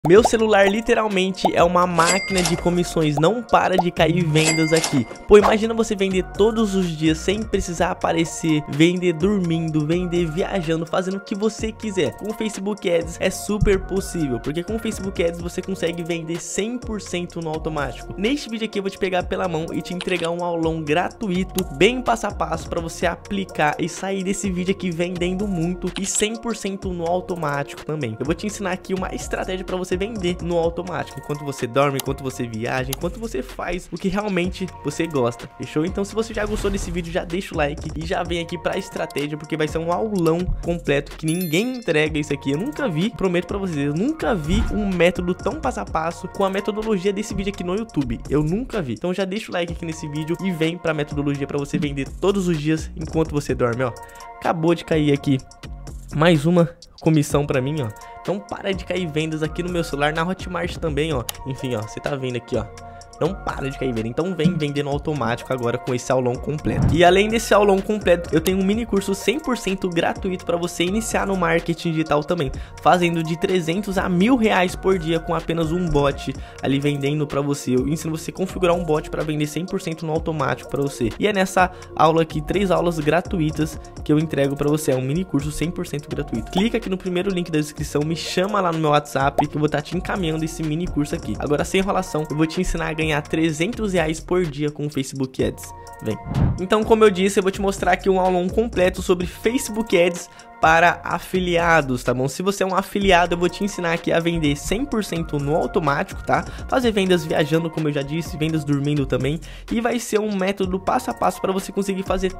Meu celular literalmente é uma máquina de comissões, não para de cair vendas aqui. Pô, imagina você vender todos os dias sem precisar aparecer, vender dormindo, vender viajando, fazendo o que você quiser. Com o Facebook Ads é super possível, porque com o Facebook Ads você consegue vender 100% no automático. Neste vídeo aqui eu vou te pegar pela mão e te entregar um aulão gratuito, bem passo a passo para você aplicar e sair desse vídeo aqui vendendo muito e 100% no automático também. Eu vou te ensinar aqui uma estratégia para você vender no automático, enquanto você dorme, enquanto você viaja, enquanto você faz o que realmente você gosta, fechou? Então se você já gostou desse vídeo, já deixa o like e já vem aqui pra estratégia, porque vai ser um aulão completo que ninguém entrega isso aqui. Eu nunca vi, prometo pra vocês, eu nunca vi um método tão passo a passo com a metodologia desse vídeo aqui no YouTube, eu nunca vi. Então já deixa o like aqui nesse vídeo e vem pra metodologia pra você vender todos os dias enquanto você dorme, ó. Acabou de cair aqui mais uma comissão pra mim, ó. Então para de cair vendas aqui no meu celular, na Hotmart também, ó. Enfim, ó, você tá vendo aqui, ó. Não para de cair venda. Então vem vendendo automático agora com esse aulão completo. E além desse aulão completo, eu tenho um mini curso 100% gratuito para você iniciar no marketing digital também, fazendo de 300 a R$1.000 por dia com apenas um bot ali vendendo para você. Eu ensino você a configurar um bot para vender 100% no automático para você. E é nessa aula aqui, 3 aulas gratuitas que eu entrego para você. É um mini curso 100% gratuito. Clica aqui no primeiro link da descrição, me chama lá no meu WhatsApp que eu vou estar te encaminhando esse mini curso aqui. Agora sem enrolação, eu vou te ensinar a ganhar R$300 por dia com o Facebook Ads. Vem. Então, como eu disse, eu vou te mostrar aqui um aulão completo sobre Facebook Ads para afiliados, tá bom? Se você é um afiliado, eu vou te ensinar aqui a vender 100% no automático, tá? Fazer vendas viajando, como eu já disse, vendas dormindo também. E vai ser um método passo a passo para você conseguir fazer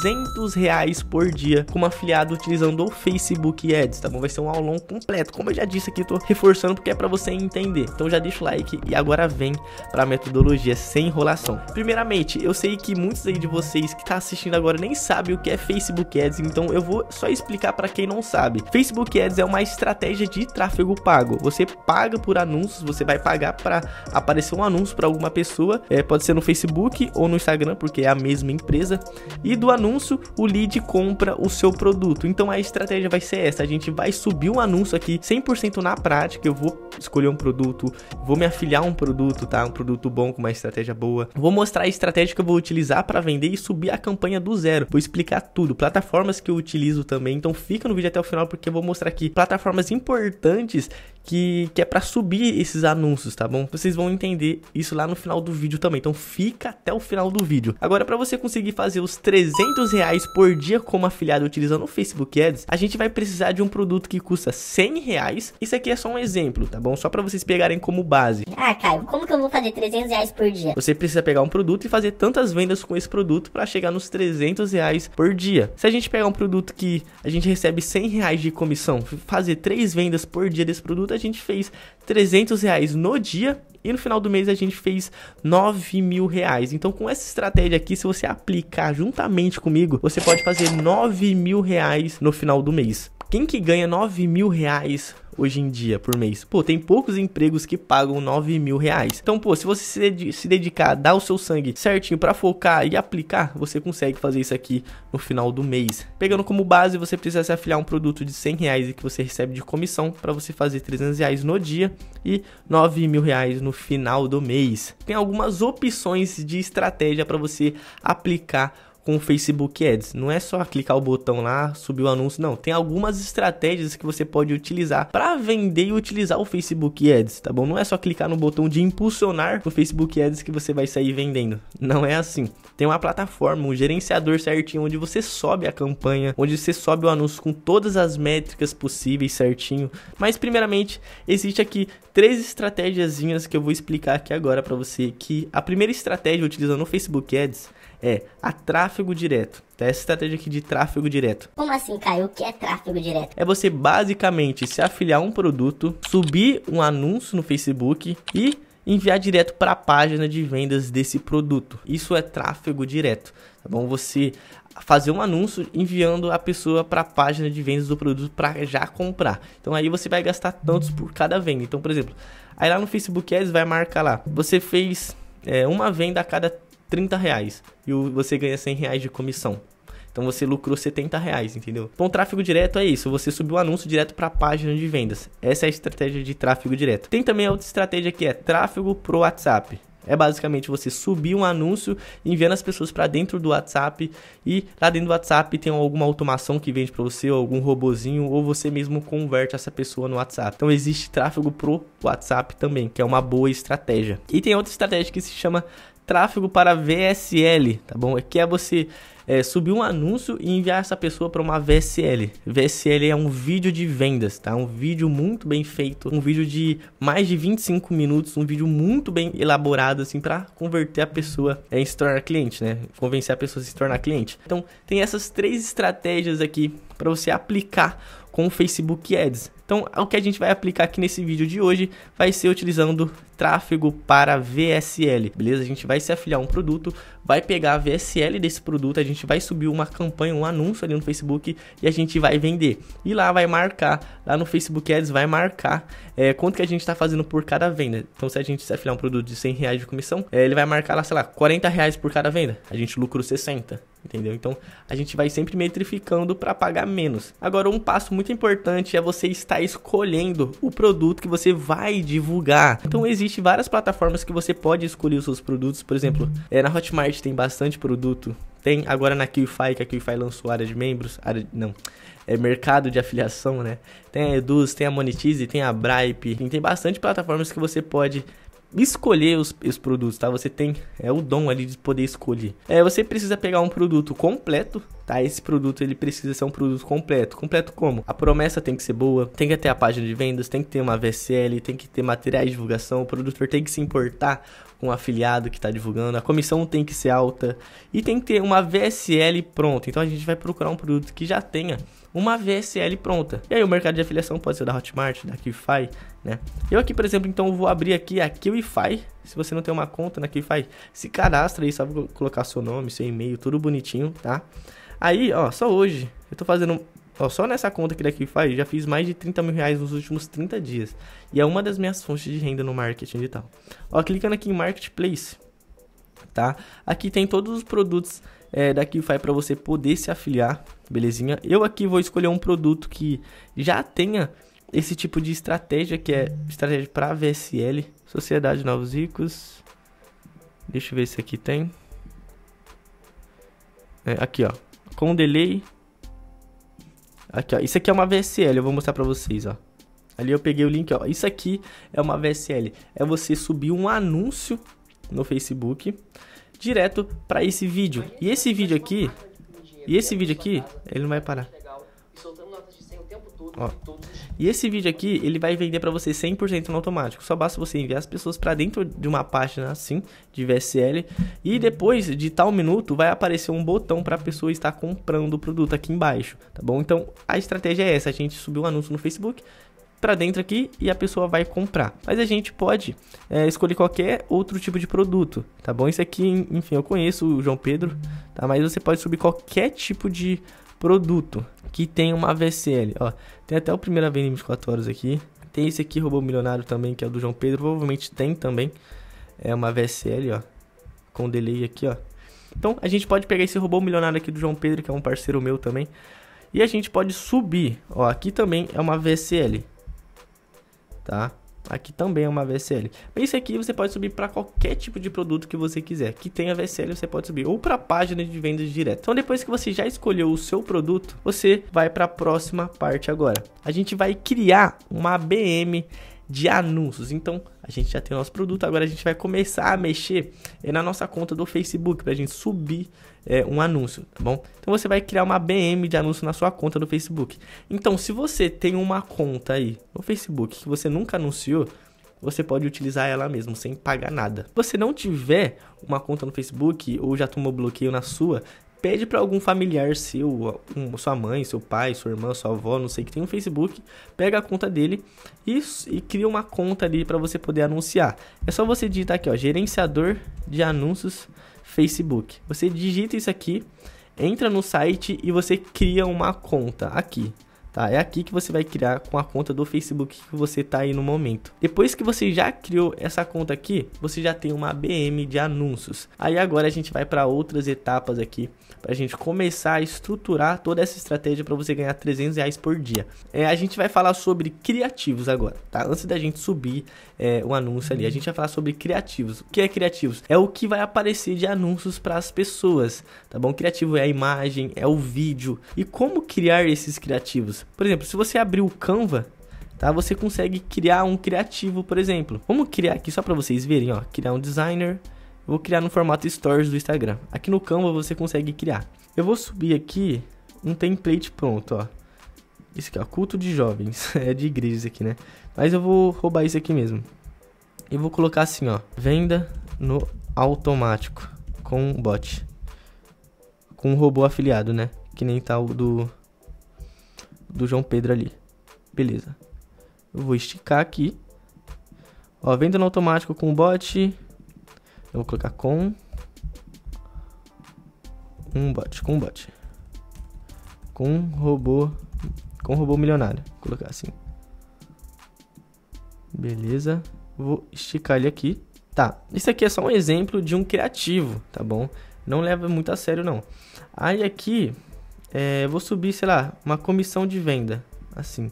R$300 por dia como afiliado utilizando o Facebook Ads, tá bom? Vai ser um aulão completo, como eu já disse aqui, eu tô reforçando porque é para você entender. Então já deixa o like e agora vem para a metodologia sem enrolação. Primeiramente, eu sei que muitos aí de vocês que tá assistindo agora nem sabem o que é Facebook Ads, então eu vou só explicar para quem não sabe. Facebook Ads é uma estratégia de tráfego pago. Você paga por anúncios, você vai pagar para aparecer um anúncio para alguma pessoa, pode ser no Facebook ou no Instagram, porque é a mesma empresa, e do anúncio o lead compra o seu produto. Então a estratégia vai ser essa, a gente vai subir um anúncio aqui 100% na prática. Eu vou escolher um produto, vou me afiliar a um produto, tá? Um produto bom com uma estratégia boa. Vou mostrar a estratégia que eu vou utilizar para vender e subir a campanha do zero. Vou explicar tudo, plataformas que eu utilizo também. Então fica no vídeo até o final porque eu vou mostrar aqui plataformas importantes que é para subir esses anúncios, tá bom? Vocês vão entender isso lá no final do vídeo também, então fica até o final do vídeo. Agora, para você conseguir fazer os R$300 por dia como afiliado utilizando o Facebook Ads, a gente vai precisar de um produto que custa R$100. Isso aqui é só um exemplo, tá bom? Só para vocês pegarem como base. Ah, Caio, como que eu vou fazer R$300 por dia? Você precisa pegar um produto e fazer tantas vendas com esse produto para chegar nos R$300 por dia. Se a gente pegar um produto que a gente recebe R$100 de comissão, fazer 3 vendas por dia desse produto, a gente fez R$300 no dia e no final do mês a gente fez R$9.000. Então com essa estratégia aqui, se você aplicar juntamente comigo, você pode fazer R$9.000 no final do mês. Quem que ganha R$9.000 hoje em dia por mês? Pô, tem poucos empregos que pagam R$9.000. Então, pô, se você se dedicar, dar o seu sangue certinho pra focar e aplicar, você consegue fazer isso aqui no final do mês. Pegando como base, você precisa se afiliar a um produto de R$100 e que você recebe de comissão para você fazer R$300 no dia e R$9.000 no final do mês. Tem algumas opções de estratégia para você aplicar com o Facebook Ads. Não é só clicar o botão lá, subir o anúncio, não. Tem algumas estratégias que você pode utilizar para vender e utilizar o Facebook Ads, tá bom? Não é só clicar no botão de impulsionar no Facebook Ads que você vai sair vendendo. Não é assim. Tem uma plataforma, um gerenciador certinho, onde você sobe a campanha, onde você sobe o anúncio com todas as métricas possíveis certinho. Mas primeiramente, existe aqui 3 estratégiazinhas que eu vou explicar aqui agora para você, que a primeira estratégia utilizando o Facebook Ads é a tráfego direto. Tá? Essa estratégia aqui de tráfego direto. Como assim, Caio? O que é tráfego direto? É você basicamente se afiliar a um produto, subir um anúncio no Facebook e enviar direto para a página de vendas desse produto. Isso é tráfego direto, tá bom? Você fazer um anúncio enviando a pessoa para a página de vendas do produto para já comprar. Então aí você vai gastar tantos por cada venda. Então, por exemplo, aí lá no Facebook Ads vai marcar lá, você fez uma venda a cada R$30 e você ganha R$100 de comissão. Então você lucrou R$70, entendeu? Então tráfego direto é isso, você subiu o anúncio direto para a página de vendas. Essa é a estratégia de tráfego direto. Tem também a outra estratégia que é tráfego pro WhatsApp. É basicamente você subir um anúncio enviando as pessoas para dentro do WhatsApp, e lá dentro do WhatsApp tem alguma automação que vende para você, ou algum robozinho, ou você mesmo converte essa pessoa no WhatsApp. Então existe tráfego pro WhatsApp também, que é uma boa estratégia. E tem outra estratégia que se chama tráfego para VSL, tá bom? Que é você subir um anúncio e enviar essa pessoa para uma VSL. VSL é um vídeo de vendas, tá? Um vídeo muito bem feito, um vídeo de mais de 25 minutos, um vídeo muito bem elaborado, assim, para converter a pessoa em se tornar cliente, né? Convencer a pessoa a se tornar cliente. Então, tem essas 3 estratégias aqui para você aplicar com o Facebook Ads. Então, o que a gente vai aplicar aqui nesse vídeo de hoje vai ser utilizando tráfego para VSL, beleza? A gente vai se afiliar a um produto, vai pegar a VSL desse produto, a gente vai subir uma campanha, um anúncio ali no Facebook e a gente vai vender. E lá vai marcar, lá no Facebook Ads vai marcar quanto que a gente está fazendo por cada venda. Então, se a gente se afiliar a um produto de R$100 de comissão, ele vai marcar lá, sei lá, R$40 por cada venda. A gente lucra 60, entendeu? Então, a gente vai sempre metrificando para pagar menos. Agora, um passo muito importante é você estar escolhendo o produto que você vai divulgar. Então, existem várias plataformas que você pode escolher os seus produtos. Por exemplo, na Hotmart tem bastante produto. Tem agora na QFI, que a QFI lançou área de membros, mercado de afiliação, né? Tem a Eduz, tem a Monetize, tem a Bripe, tem bastante plataformas que você pode escolher os produtos, tá? Você tem o dom ali de poder escolher. Você precisa pegar um produto completo, tá? Esse produto ele precisa ser um produto completo. Completo como? A promessa tem que ser boa, tem que ter a página de vendas, tem que ter uma VSL, tem que ter materiais de divulgação, o produtor tem que se importar com o afiliado que está divulgando, a comissão tem que ser alta e tem que ter uma VSL pronta. Então a gente vai procurar um produto que já tenha uma VSL pronta. E aí o mercado de afiliação pode ser da Hotmart, da QFI, né? Eu aqui, por exemplo, então vou abrir aqui a QFI. Se você não tem uma conta na QFI, se cadastra aí, só colocar seu nome, seu e-mail, tudo bonitinho, tá? Aí, ó, só hoje eu tô fazendo, ó, só nessa conta aqui da QFI, já fiz mais de R$30 mil nos últimos 30 dias. E é uma das minhas fontes de renda no marketing digital. Ó, clicando aqui em Marketplace, tá? Aqui tem todos os produtos da QFI para você poder se afiliar, belezinha? Eu aqui vou escolher um produto que já tenha esse tipo de estratégia, que é estratégia para VSL, Sociedade Novos Ricos. Deixa eu ver se aqui tem. Aqui, ó, com delay. Aqui, ó, isso aqui é uma VSL, eu vou mostrar para vocês, ó. Ali eu peguei o link, ó. Isso aqui é uma VSL. É você subir um anúncio no Facebook direto para esse vídeo. E esse vídeo aqui, ele não vai parar. Ó. E esse vídeo aqui, ele vai vender para você 100% no automático. Só basta você enviar as pessoas para dentro de uma página assim, de VSL. E depois de tal minuto, vai aparecer um botão para a pessoa estar comprando o produto aqui embaixo, tá bom? Então, a estratégia é essa. A gente subiu um anúncio no Facebook para dentro aqui e a pessoa vai comprar. Mas a gente pode escolher qualquer outro tipo de produto, tá bom? Isso aqui, enfim, eu conheço o João Pedro, tá? Mas você pode subir qualquer tipo de produto que tem uma VSL, ó. Tem até o primeira venda em 24 horas aqui. Tem esse aqui, Robô Milionário também, que é o do João Pedro. Provavelmente tem também uma VSL, ó, com delay aqui, ó. Então a gente pode pegar esse Robô Milionário aqui do João Pedro, que é um parceiro meu também, e a gente pode subir, ó, aqui também é uma VSL, tá? Aqui também é uma VSL. Esse aqui você pode subir para qualquer tipo de produto que você quiser. Que tenha VSL você pode subir. Ou para a página de vendas direto. Então depois que você já escolheu o seu produto, você vai para a próxima parte agora. A gente vai criar uma ABM de anúncios. Então a gente já tem o nosso produto. Agora a gente vai começar a mexer na nossa conta do Facebook para a gente subir um anúncio, tá bom? Então você vai criar uma ABM de anúncio na sua conta do Facebook. Então se você tem uma conta aí no Facebook que você nunca anunciou, você pode utilizar ela mesmo sem pagar nada. Se você não tiver uma conta no Facebook ou já tomou bloqueio na sua, pede para algum familiar seu, sua mãe, seu pai, sua irmã, sua avó, não sei, que tem um Facebook, pega a conta dele e cria uma conta ali para você poder anunciar. É só você digitar aqui, ó, gerenciador de anúncios Facebook. Você digita isso aqui, entra no site e você cria uma conta aqui, tá? É aqui que você vai criar com a conta do Facebook que você tá aí no momento. Depois que você já criou essa conta aqui, você já tem uma ABM de anúncios. Aí agora a gente vai para outras etapas aqui, para a gente começar a estruturar toda essa estratégia para você ganhar R$300 por dia. A gente vai falar sobre criativos agora, tá? Antes da gente subir o anúncio ali, a gente vai falar sobre criativos. O que é criativos? É o que vai aparecer de anúncios para as pessoas, tá bom? Criativo é a imagem, é o vídeo. E como criar esses criativos? Por exemplo, se você abrir o Canva, tá? Você consegue criar um criativo, por exemplo. Vamos criar aqui só para vocês verem, ó. Criar um designer. Eu vou criar no formato Stories do Instagram. Aqui no Canva você consegue criar. Eu vou subir aqui um template pronto, ó. Isso aqui, ó, culto de jovens. É de igrejas aqui, né? Mas eu vou roubar isso aqui mesmo. E vou colocar assim, ó. Venda no automático com bot. Com um robô afiliado, né? Que nem tá o do João Pedro ali. Beleza. Eu vou esticar aqui. Ó, venda no automático com bot. Eu vou colocar com um bot, com robô milionário, vou colocar assim. Beleza, vou esticar ele aqui. Tá, isso aqui é só um exemplo de um criativo, tá bom? Não leva muito a sério não. Aí aqui, vou subir, sei lá, uma comissão de venda, assim.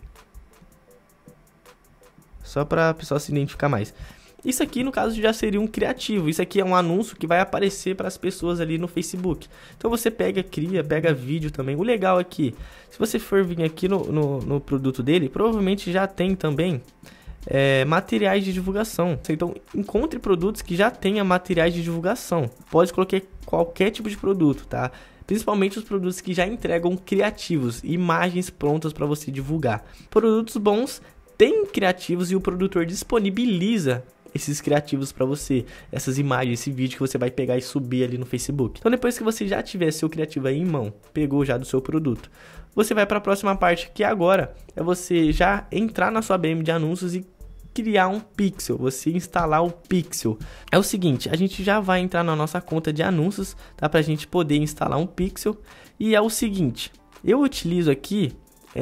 Só para a pessoa se identificar mais. Isso aqui, no caso, já seria um criativo. Isso aqui é um anúncio que vai aparecer para as pessoas ali no Facebook. Então você pega vídeo também. O legal é que, se você for vir aqui no produto dele, provavelmente já tem também materiais de divulgação. Então encontre produtos que já tenham materiais de divulgação. Pode colocar qualquer tipo de produto, tá? Principalmente os produtos que já entregam criativos, imagens prontas para você divulgar. Produtos bons têm criativos e o produtor disponibiliza esses criativos para você, essas imagens, esse vídeo que você vai pegar e subir ali no Facebook. Então depois que você já tiver seu criativo aí em mão, pegou já do seu produto, você vai para a próxima parte, que agora é você já entrar na sua ABM de anúncios e criar um pixel, você instalar o pixel. É o seguinte, a gente já vai entrar na nossa conta de anúncios, tá? Pra gente poder instalar um pixel. E é o seguinte, eu utilizo aqui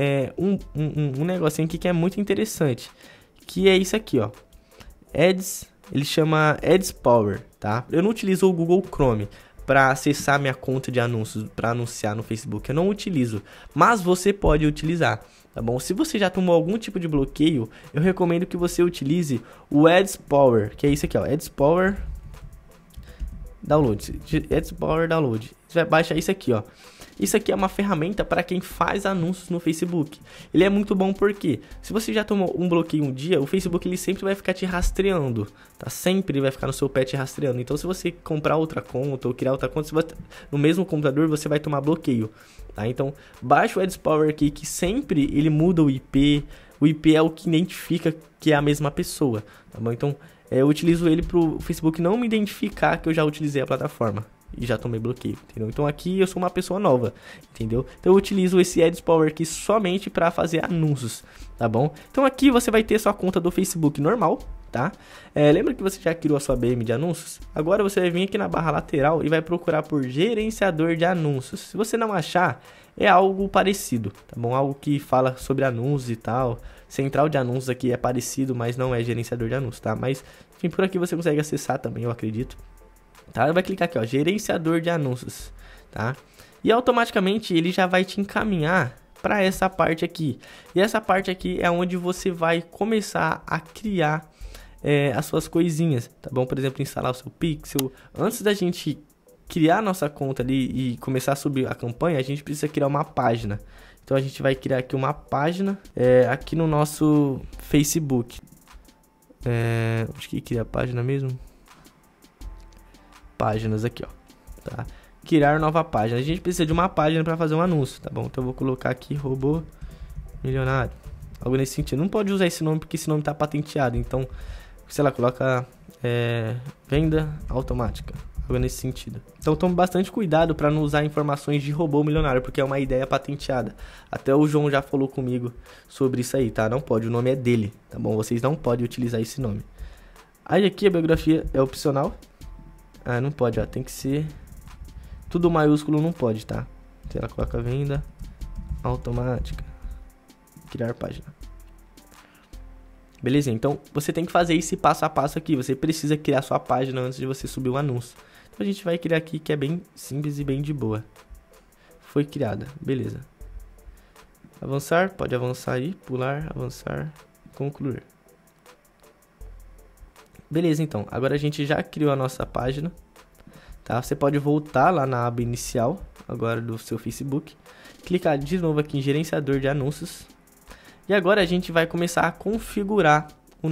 um negocinho aqui que é muito interessante, que é isso aqui, ó. Ads, ele chama Ads Power, tá? Eu não utilizo o Google Chrome para acessar minha conta de anúncios, para anunciar no Facebook. Eu não utilizo, mas você pode utilizar, tá bom? Se você já tomou algum tipo de bloqueio, eu recomendo que você utilize o Ads Power, que é isso aqui, ó, Ads Power Download. Ads Power Download. Você vai baixar isso aqui, ó. Isso aqui é uma ferramenta para quem faz anúncios no Facebook. Ele é muito bom porque, se você já tomou um bloqueio um dia, o Facebook ele sempre vai ficar te rastreando, tá? Sempre ele vai ficar no seu pé te rastreando. Então, se você comprar outra conta ou criar outra conta, no mesmo computador você vai tomar bloqueio, tá? Então, baixa o Ads Power aqui, que sempre ele muda o IP. O IP é o que identifica que é a mesma pessoa, tá bom? Então, eu utilizo ele para o Facebook não me identificar que eu já utilizei a plataforma e já tomei bloqueio, entendeu? Então aqui eu sou uma pessoa nova, entendeu? Então eu utilizo esse Ads Power aqui somente para fazer anúncios, tá bom? Então aqui você vai ter sua conta do Facebook normal, tá? Lembra que você já criou a sua ABM de anúncios? Agora você vai vir aqui na barra lateral e vai procurar por gerenciador de anúncios. Se você não achar, é algo parecido, tá bom? Algo que fala sobre anúncios e tal. Central de anúncios aqui é parecido, mas não é gerenciador de anúncios, tá? Mas, enfim, por aqui você consegue acessar também, eu acredito. Tá? Vai clicar aqui, ó, gerenciador de anúncios, tá? E automaticamente ele já vai te encaminhar para essa parte aqui. E essa parte aqui é onde você vai começar a criar as suas coisinhas, tá bom? Por exemplo, instalar o seu pixel. Antes da gente criar nossa conta ali e começar a subir a campanha, a gente precisa criar uma página. Então a gente vai criar aqui uma página aqui no nosso Facebook. Acho que cria a página mesmo. Páginas aqui, ó, tá? Criar nova página. A gente precisa de uma página para fazer um anúncio, tá bom? Então eu vou colocar aqui robô milionário, algo nesse sentido. Não pode usar esse nome porque esse nome tá patenteado. Então, sei lá, coloca venda automática, algo nesse sentido. Então tome bastante cuidado para não usar informações de robô milionário, porque é uma ideia patenteada. Até o João já falou comigo sobre isso aí, tá? Não pode, o nome é dele, tá bom? Vocês não podem utilizar esse nome. Aí aqui a biografia é opcional. Não pode, ó, tem que ser tudo maiúsculo, não pode, tá? Então ela coloca venda automática. criar página. Beleza? Então, você tem que fazer esse passo a passo aqui. Você precisa criar sua página antes de você subir o anúncio. Então, a gente vai criar aqui, que é bem simples e bem de boa. Foi criada. Beleza. Avançar. Pode avançar aí. Pular. Avançar. Concluir. Beleza, então. Agora a gente já criou a nossa página. Tá? Você pode voltar lá na aba inicial, agora do seu Facebook. Clicar de novo aqui em gerenciador de anúncios. E agora a gente vai começar a configurar a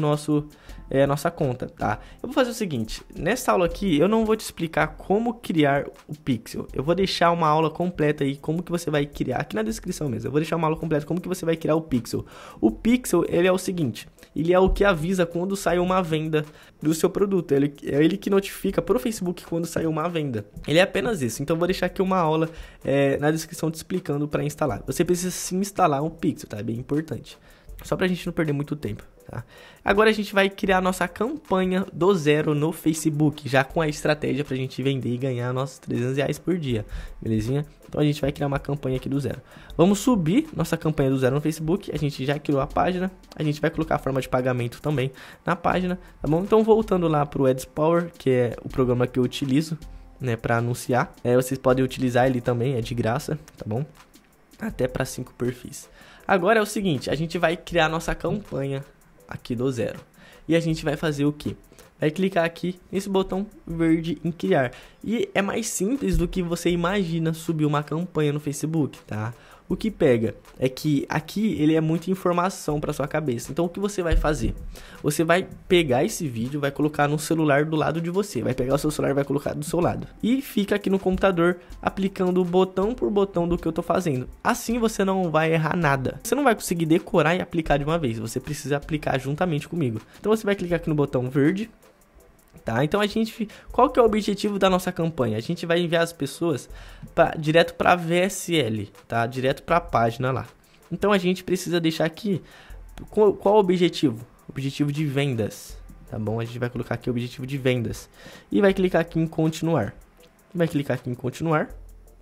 nossa conta, tá? Eu vou fazer o seguinte, nessa aula aqui eu não vou te explicar como criar o Pixel. Eu vou deixar uma aula completa aí, como que você vai criar, aqui na descrição mesmo. Eu vou deixar uma aula completa como que você vai criar o Pixel. O Pixel, ele é o seguinte, ele é o que avisa quando sai uma venda do seu produto. É ele que notifica pro Facebook quando sai uma venda. Ele é apenas isso. Então eu vou deixar aqui uma aula na descrição te explicando para instalar. Você precisa sim instalar um Pixel, tá? É bem importante. Só pra gente não perder muito tempo, tá? Agora a gente vai criar a nossa campanha do zero no Facebook, já com a estratégia pra gente vender e ganhar nossos R$300 por dia, belezinha? Então a gente vai criar uma campanha aqui do zero. Vamos subir nossa campanha do zero no Facebook, a gente já criou a página, a gente vai colocar a forma de pagamento também na página, tá bom? Então voltando lá pro Ads Power, que é o programa que eu utilizo, né, para anunciar. Vocês podem utilizar ele também, é de graça, tá bom? Até para 5 perfis. Agora é o seguinte, a gente vai criar a nossa campanha aqui do zero. E a gente vai fazer o quê? Vai clicar aqui nesse botão verde em criar. E é mais simples do que você imagina subir uma campanha no Facebook, tá? O que pega é que aqui ele é muita informação para sua cabeça. Então o que você vai fazer? Você vai pegar esse vídeo, vai colocar no celular do lado de você. Vai pegar o seu celular e vai colocar do seu lado. E fica aqui no computador aplicando botão por botão do que eu tô fazendo. Assim você não vai errar nada. Você não vai conseguir decorar e aplicar de uma vez. Você precisa aplicar juntamente comigo. Então você vai clicar aqui no botão verde. Tá? Então qual que é o objetivo da nossa campanha? A gente vai enviar as pessoas direto para VSL, tá? Direto para a página lá. Então a gente precisa deixar aqui qual o objetivo? Objetivo de vendas, tá bom? A gente vai colocar aqui o objetivo de vendas e vai clicar aqui em continuar. Vai clicar aqui em continuar,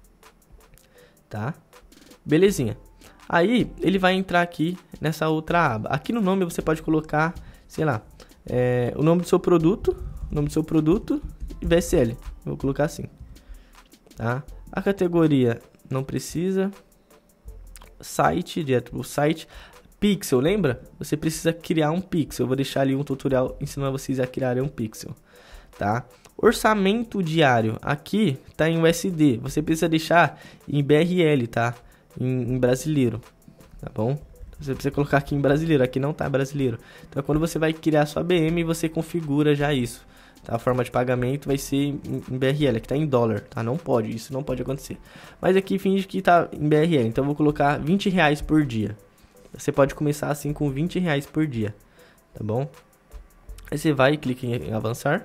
tá? Belezinha. Aí ele vai entrar aqui nessa outra aba. Aqui no nome você pode colocar, sei lá, o nome do seu produto. Nome do seu produto e VSL. Vou colocar assim, tá? A categoria não precisa. Site, direto pro site. Pixel, lembra? Você precisa criar um pixel. Eu vou deixar ali um tutorial ensinando vocês a criarem um pixel, tá? Orçamento diário. Aqui tá em USD. Você precisa deixar em BRL, tá? Em brasileiro, tá bom? Você precisa colocar aqui em brasileiro. Aqui não tá brasileiro. Então quando você vai criar sua BM, você configura já isso. Tá? A forma de pagamento vai ser em BRL, que tá em dólar, tá? Não pode, isso não pode acontecer. Mas aqui finge que tá em BRL, então eu vou colocar R$20 por dia. Você pode começar assim com R$20 por dia, tá bom? Aí você vai e clica em avançar.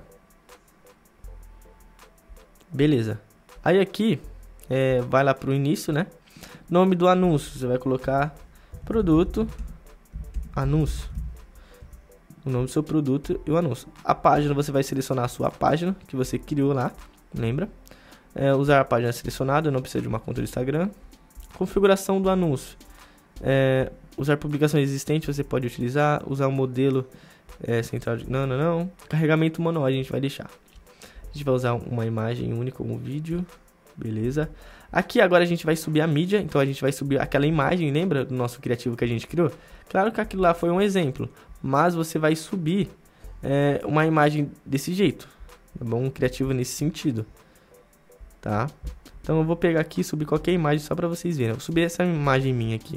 Beleza. Aí aqui, vai lá pro início, né? Nome do anúncio, você vai colocar produto, anúncio. O nome do seu produto e o anúncio. A página, você vai selecionar a sua página que você criou lá, lembra? Usar a página selecionada, não precisa de uma conta do Instagram. Configuração do anúncio. Usar publicação existente, você pode utilizar. Usar o modelo central de... Não. Carregamento manual, a gente vai deixar. A gente vai usar uma imagem única, um vídeo. Beleza. Aqui agora a gente vai subir a mídia, então a gente vai subir aquela imagem, lembra do nosso criativo que a gente criou? Claro que aquilo lá foi um exemplo, mas você vai subir uma imagem desse jeito, tá bom? Um criativo nesse sentido, tá? Então eu vou pegar aqui e subir qualquer imagem só para vocês verem. Eu vou subir essa imagem minha aqui,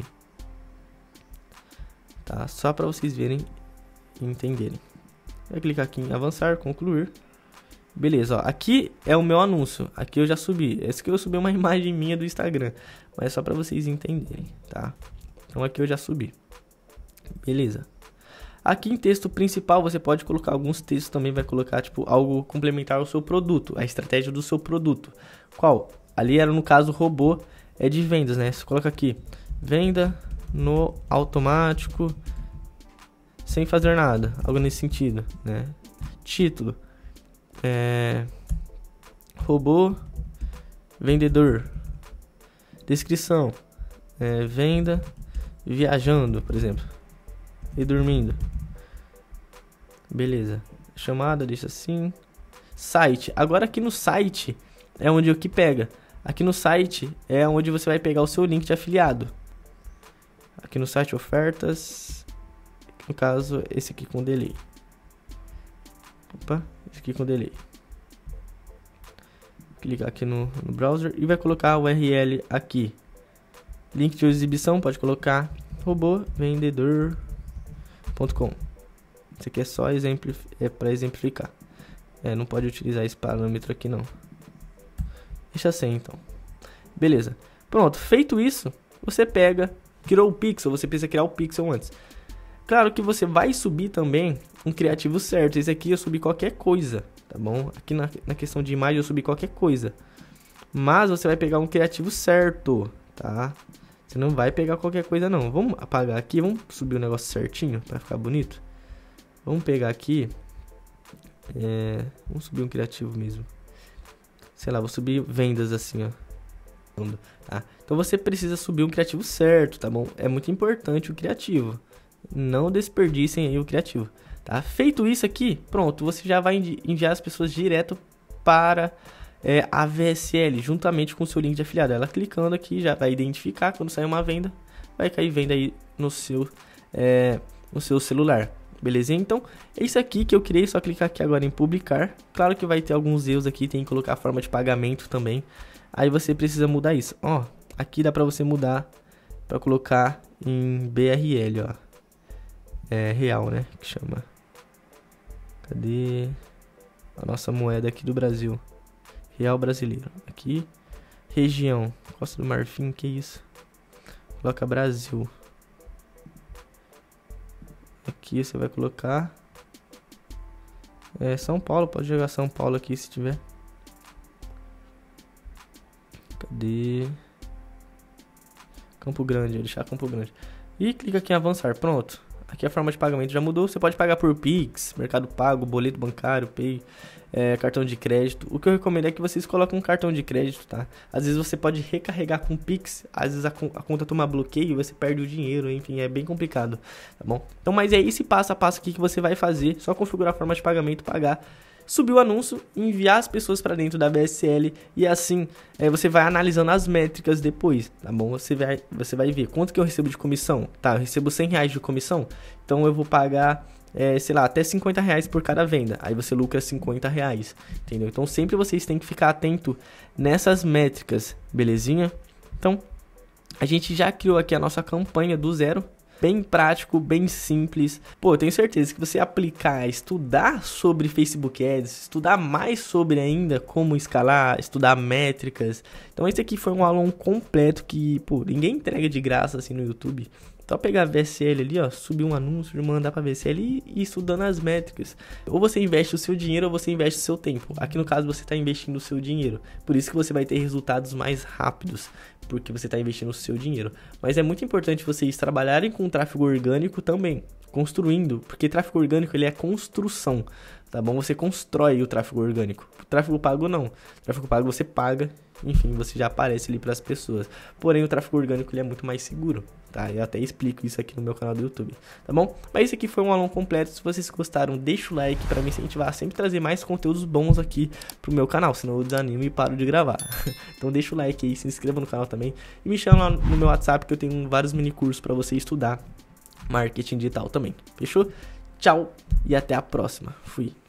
tá? Só para vocês verem e entenderem. Vai clicar aqui em avançar, concluir. Beleza, ó, aqui é o meu anúncio, aqui eu já subi, esse aqui eu subi uma imagem minha do Instagram, mas é só pra vocês entenderem, tá? Então aqui eu já subi, beleza. Aqui em texto principal você pode colocar alguns textos também, vai colocar tipo algo complementar ao seu produto, a estratégia do seu produto. Qual? Ali era no caso robô, de vendas, né? Você coloca aqui, venda no automático, sem fazer nada, algo nesse sentido, né? Título. Robô vendedor. Descrição: venda viajando, por exemplo, e dormindo. Beleza. Chamada, deixa assim. Site. Agora aqui no site é onde o que pega. Aqui no site é onde você vai pegar o seu link de afiliado. Aqui no site ofertas. No caso, esse aqui com delay. Opa, esse aqui com delay. Clicar aqui no browser e vai colocar a URL aqui. Link de exibição, pode colocar robovendedor.com. Isso aqui é só para exemplificar. Não pode utilizar esse parâmetro aqui não. Deixa assim então. Beleza. Pronto, feito isso, você pega, criou o pixel, você precisa criar o pixel antes. Claro que você vai subir também um criativo certo. Esse aqui eu subi qualquer coisa, tá bom? Aqui na questão de imagem eu subi qualquer coisa. Mas você vai pegar um criativo certo, tá? Você não vai pegar qualquer coisa não. Vamos apagar aqui, vamos subir o negócio certinho para ficar bonito. Vamos pegar aqui. Vamos subir um criativo mesmo. Sei lá, vou subir vendas assim, ó. Tá? Então você precisa subir um criativo certo, tá bom? É muito importante o criativo. Não desperdicem aí o criativo, tá? Feito isso aqui, pronto, você já vai enviar as pessoas direto para a VSL, juntamente com o seu link de afiliado. Ela clicando aqui já vai identificar quando sair uma venda, vai cair venda aí no seu celular. Belezinha? Então, é isso aqui que eu criei, só clicar aqui agora em publicar. Claro que vai ter alguns erros aqui, tem que colocar a forma de pagamento também. Aí você precisa mudar isso. Ó, aqui dá pra você mudar pra colocar em BRL, ó. Real, né? Que chama. Cadê a nossa moeda aqui do Brasil? Real brasileiro. Aqui, região. Costa do Marfim, que isso? Coloca Brasil. Aqui você vai colocar São Paulo, pode jogar São Paulo aqui se tiver. Cadê? Campo Grande, vou deixar Campo Grande. E clica aqui em avançar, pronto. Aqui a forma de pagamento já mudou. Você pode pagar por Pix, Mercado Pago, boleto bancário, Pay, cartão de crédito. O que eu recomendo é que vocês coloquem um cartão de crédito, tá? Às vezes você pode recarregar com Pix, às vezes a conta toma bloqueio e você perde o dinheiro, enfim, é bem complicado, tá bom? Então, mas é esse passo a passo aqui que você vai fazer, só configurar a forma de pagamento, pagar, subir o anúncio, enviar as pessoas para dentro da VSL e assim você vai analisando as métricas depois, tá bom? Você vai ver quanto que eu recebo de comissão, tá? Eu recebo R$100 de comissão, então eu vou pagar, sei lá, até R$50 por cada venda, aí você lucra R$50, entendeu? Então sempre vocês têm que ficar atento nessas métricas, belezinha? Então a gente já criou aqui a nossa campanha do zero. Bem prático, bem simples. Pô, eu tenho certeza que você aplicar, estudar sobre Facebook Ads, estudar mais sobre ainda como escalar, estudar métricas. Então esse aqui foi um aulão completo que, pô, ninguém entrega de graça assim no YouTube. Só pegar a VSL ali, ó, subir um anúncio, mandar pra VSL e ir estudando as métricas. Ou você investe o seu dinheiro ou você investe o seu tempo. Aqui no caso você está investindo o seu dinheiro. Por isso que você vai ter resultados mais rápidos, porque você está investindo o seu dinheiro. Mas é muito importante vocês trabalharem com tráfego orgânico também, construindo, porque tráfego orgânico ele é construção, tá bom? Você constrói o tráfego orgânico. O tráfego pago não. O tráfego pago você paga, enfim, você já aparece ali para as pessoas. Porém, o tráfego orgânico ele é muito mais seguro, tá? Eu até explico isso aqui no meu canal do YouTube, tá bom? Mas esse aqui foi um aulão completo. Se vocês gostaram, deixa o like para me incentivar a sempre trazer mais conteúdos bons aqui pro meu canal, senão eu desanimo e paro de gravar. Então deixa o like aí, se inscreva no canal também e me chama lá no meu WhatsApp que eu tenho vários mini cursos para você estudar marketing digital também. Fechou? Tchau e até a próxima. Fui.